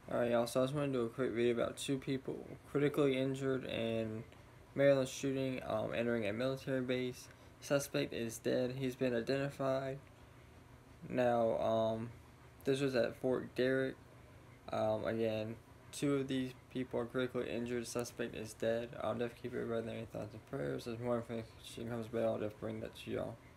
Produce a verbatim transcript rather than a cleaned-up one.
Alright, y'all, so I just want to do a quick video about two people critically injured in Maryland shooting um, entering a military base. Suspect is dead. He's been identified. Now, um, this was at Fort Detrick. Um, again, two of these people are critically injured. Suspect is dead. I'll definitely keep everybody in thoughts and prayers. As more information comes back, I'll definitely bring that to y'all.